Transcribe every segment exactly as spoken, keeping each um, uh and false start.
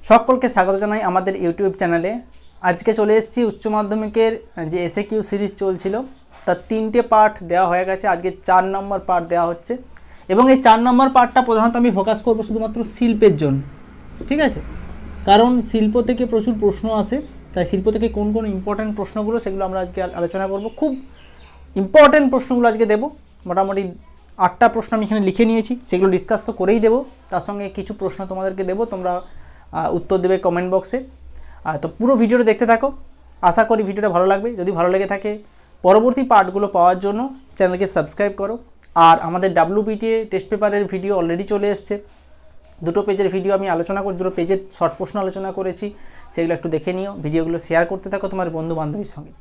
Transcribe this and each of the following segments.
সকলকে স্বাগত জানাই আমাদের ইউটিউব চ্যানেলে। আজকে চলে এসেছি উচ্চ মাধ্যমিকের যে এসএ কিউ সিরিজ চলছিল তার তিনটে পার্ট দেওয়া হয়ে গেছে। আজকে চার নম্বর পার্ট দেওয়া হচ্ছে এবং এই চার নম্বর পার্টটা প্রধানত আমি ফোকাস করব শুধুমাত্র শিল্পের জন্য, ঠিক আছে? কারণ শিল্প থেকে প্রচুর প্রশ্ন আসে, তাই শিল্প থেকে কোন কোন ইম্পর্ট্যান্ট প্রশ্নগুলো সেগুলো আমরা আজকে আলোচনা করব। খুব ইম্পর্ট্যান্ট প্রশ্নগুলো আজকে দেবো, মোটামুটি আটটা প্রশ্ন আমি এখানে লিখে নিয়েছি, সেগুলো ডিসকাস তো করেই দেবো। তার সঙ্গে কিছু প্রশ্ন তোমাদেরকে দেবো, তোমরা উত্তর দেবে কমেন্ট বক্সে। তো পুরো ভিডিওটা দেখতে থাকো, আশা করি ভিডিওটা ভালো লাগবে। যদি ভালো লেগে থাকে পরবর্তী পার্টগুলো পাওয়ার জন্য চ্যানেলকে সাবস্ক্রাইব করো। আর আমাদের ডাব্লিউবিটিএ টেস্ট পেপারের ভিডিও অলরেডি চলে এসছে, দুটো পেজের ভিডিও আমি আলোচনা করি, দুটো পেজের শর্ট প্রশ্ন আলোচনা করেছি, সেগুলো একটু দেখে নিও। ভিডিওগুলো শেয়ার করতে থাকো তোমার বন্ধু বান্ধবীর সঙ্গে।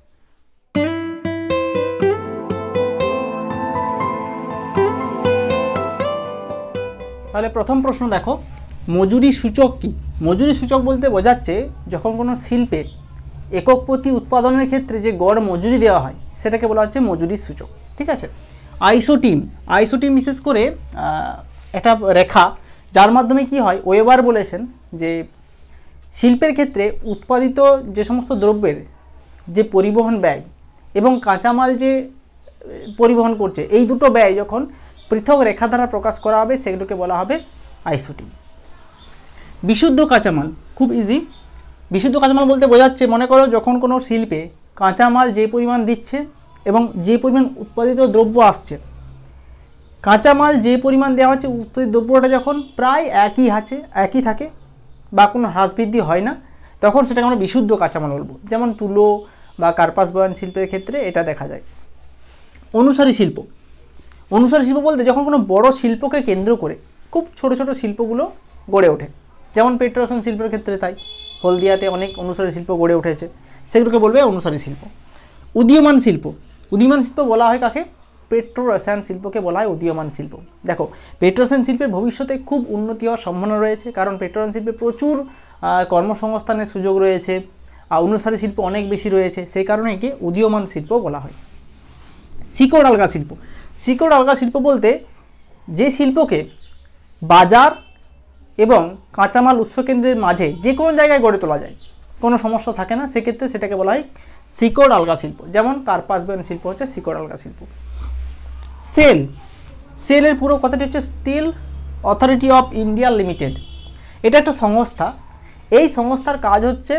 তাহলে প্রথম প্রশ্ন দেখো, মজুরি সূচক কি? মজুরি সূচক বলতে বোঝাচ্ছে যখন কোনো শিল্পে একক প্রতি উৎপাদনের ক্ষেত্রে যে গড় মজুরি দেওয়া হয় সেটাকে বলা হচ্ছে মজুরি সূচক, ঠিক আছে? আইসোটিম, আইসোটিম বিশেষ করে একটা রেখা যার মাধ্যমে কি হয়, ওয়েবার বলেছেন যে শিল্পের ক্ষেত্রে উৎপাদিত যে সমস্ত দ্রব্যের যে পরিবহন ব্যয় এবং কাঁচামাল যে পরিবহন করছে, এই দুটো ব্যয় যখন পৃথক রেখা দ্বারা প্রকাশ করা হবে সেগুলোকে বলা হবে আইসোটিম। বিশুদ্ধ কাঁচামাল খুব ইজি। বিশুদ্ধ কাঁচামাল বলতে বোঝাচ্ছে, মনে করো যখন কোনো শিল্পে কাঁচামাল যে পরিমাণ দিচ্ছে এবং যে পরিমাণ উৎপাদিত দ্রব্য আসছে, কাঁচামাল যে পরিমাণ দেওয়া হচ্ছে উৎপাদিত দ্রব্যটা যখন প্রায় একই আছে একই থাকে বা কোনো হ্রাস বৃদ্ধি হয় না, তখন সেটাকে আমরা বিশুদ্ধ কাঁচামাল বলবো। যেমন তুলো বা কার্পাস বয়ন শিল্পের ক্ষেত্রে এটা দেখা যায়। অনুসারী শিল্প, অনুসারী শিল্প বলতে যখন কোনো বড় শিল্পকে কেন্দ্র করে খুব ছোট ছোট শিল্পগুলো গড়ে ওঠে, যেমন পেট্রোরসায়ন শিল্পের ক্ষেত্রে তাই হলদিয়াতে অনেক অনুসারী শিল্প গড়ে উঠেছে, সেগুলোকে বলবে অনুসারী শিল্প। উদীয়মান শিল্প, উদীয়মান শিল্প বলা হয় কাকে? পেট্রোরসায়ন শিল্পকে বলা হয় উদীয়মান শিল্প। দেখো, পেট্রোরসায়ন শিল্পের ভবিষ্যতে খুব উন্নতি হওয়ার সম্ভাবনা রয়েছে, কারণ পেট্রোরসায়ন শিল্পে প্রচুর কর্মসংস্থানের সুযোগ রয়েছে, আর অনুসারী শিল্প অনেক বেশি রয়েছে, সেই কারণে একে উদীয়মান শিল্প বলা হয়। শিকড় আলগা শিল্প, শিকড় আলগা শিল্প বলতে যে শিল্পকে বাজার এবং কাঁচামাল উৎসকেন্দ্রের মাঝে যে কোনো জায়গায় গড়ে তোলা যায়, কোনো সমস্যা থাকে না, সেক্ষেত্রে সেটাকে বলা হয় শিকড় আলগা শিল্প। যেমন কার্পাস বয়ন শিল্প হচ্ছে শিকড় আলগা শিল্প। সেল, সেলের পুরো কথাটি হচ্ছে Steel Authority of India Limited. এটা একটা সংস্থা, এই সংস্থার কাজ হচ্ছে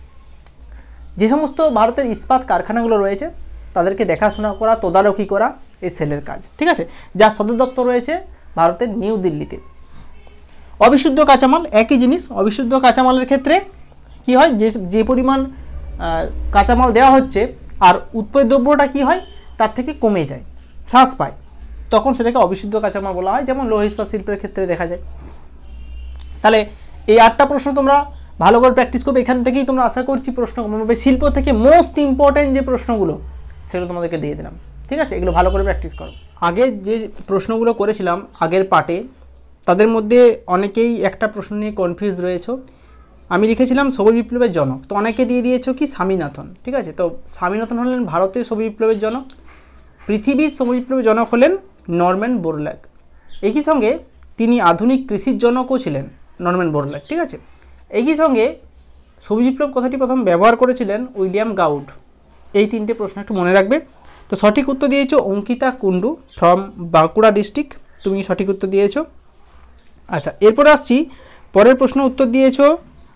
যে সমস্ত ভারতের ইস্পাত কারখানাগুলো রয়েছে তাদেরকে দেখাশোনা করা, তদারকি করা, এই সেলের কাজ, ঠিক আছে? যার সদর দপ্তর রয়েছে ভারতের নিউ দিল্লিতে। অবিশুদ্ধ কাঁচামাল একই জিনিস। অবিশুদ্ধ কাঁচামালের ক্ষেত্রে কি হয়, যে যে পরিমাণ কাঁচামাল দেওয়া হচ্ছে আর উৎপাদিত দ্রব্যটা কি হয় তার থেকে কমে যায়, হ্রাস পায়, তখন সেটাকে অবিশুদ্ধ কাঁচামাল বলা হয়, যেমন লৌহ ইস্পাত শিল্পের ক্ষেত্রে দেখা যায়। তাহলে এই আটটা প্রশ্ন তোমরা ভালো করে প্র্যাকটিস করবে, এখান থেকেই তোমরা আশা করছি প্রশ্ন কমবে। শিল্প থেকে মোস্ট ইম্পর্টেন্ট যে প্রশ্নগুলো সেগুলো তোমাদেরকে দিয়ে দিলাম, ঠিক আছে? এগুলো ভালো করে প্র্যাকটিস করো। আগে যে প্রশ্নগুলো করেছিলাম আগের পার্টে, তাদের মধ্যে অনেকেই একটা প্রশ্ন নিয়ে কনফিউজ রয়েছে। আমি লিখেছিলাম সবুজ বিপ্লবের জনক, তো অনেকে দিয়ে দিয়েছো কি স্বামীনাথন, ঠিক আছে? তো স্বামীনাথন হলেন ভারতের সবুজ বিপ্লবের জনক, পৃথিবীর সবুজ বিপ্লবের জনক হলেন নরম্যান বোরল্যাগ। একই সঙ্গে তিনি আধুনিক কৃষির জনকও ছিলেন নরম্যান বোরল্যাগ, ঠিক আছে? একই সঙ্গে সবুজ বিপ্লব কথাটি প্রথম ব্যবহার করেছিলেন উইলিয়াম গাউড। এই তিনটে প্রশ্ন একটু মনে রাখবে। তো সঠিক উত্তর দিয়েছো অঙ্কিতা কুন্ডু ফ্রম বাঁকুড়া ডিস্ট্রিক্ট, তুমি সঠিক উত্তর দিয়েছো। আচ্ছা, এরপর আসছি পরের প্রশ্ন উত্তর দিয়েছো,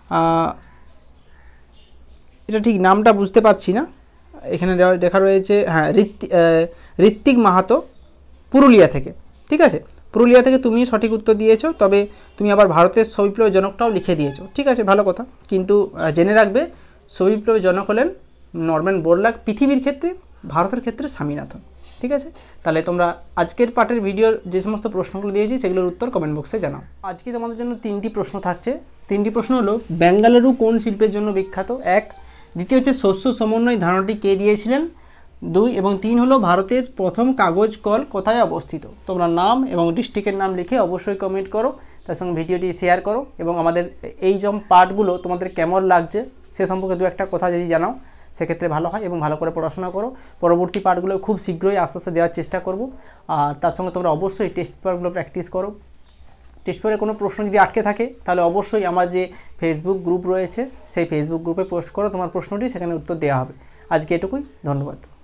এটা ঠিক নামটা বুঝতে পারছি না, এখানে দেখা রয়েছে, হ্যাঁ, ঋত্বিক মাহাতো পুরুলিয়া থেকে, ঠিক আছে? পুরুলিয়া থেকে তুমি সঠিক উত্তর দিয়েছো, তবে তুমি আবার ভারতের সবুজ বিপ্লবের জনকটাও লিখে দিয়েছো, ঠিক আছে, ভালো কথা। কিন্তু জেনে রাখবে সবুজ বিপ্লবের জনক হলেন নরম্যান বোরল্যাগ, পৃথিবীর ক্ষেত্রে, ভারতের ক্ষেত্রে স্বামীনাথন, ঠিক আছে? তাহলে তোমরা আজকের পার্টের ভিডিওর যে সমস্ত প্রশ্নগুলো দিয়েছি সেগুলোর উত্তর কমেন্ট বক্সে জানাও। আজকে তোমাদের জন্য তিনটি প্রশ্ন থাকছে। তিনটি প্রশ্ন হলো, বেঙ্গালুরু কোন শিল্পের জন্য বিখ্যাত? এক। দ্বিতীয় হচ্ছে শস্য সমন্বয় ধারণাটি কে দিয়েছিলেন? দুই এবং তিন হলো ভারতের প্রথম কাগজ কল কোথায় অবস্থিত? তোমরা নাম এবং ডিস্ট্রিক্টের নাম লিখে অবশ্যই কমেন্ট করো, তার সঙ্গে ভিডিওটি শেয়ার করো এবং আমাদের এই যে পার্টগুলো তোমাদের কেমন লাগছে সে সম্পর্কে দু একটা কথা যদি জানাও সেক্ষেত্রে ভালো হয়, এবং ভালো করে পড়াশোনা করো। পরবর্তী পার্টগুলো খুব শীঘ্রই আস্তে আস্তে দেওয়ার চেষ্টা করব। আর তার সঙ্গে তোমরা অবশ্যই টেস্ট পেপারগুলো প্র্যাকটিস করো। টেস্ট পেপারে কোনো প্রশ্ন যদি আটকে থাকে তাহলে অবশ্যই আমার যে ফেসবুক গ্রুপ রয়েছে, সেই ফেসবুক গ্রুপে পোস্ট করো তোমার প্রশ্নটি, সেখানে উত্তর দেওয়া হবে। আজকে এটুকুই, ধন্যবাদ।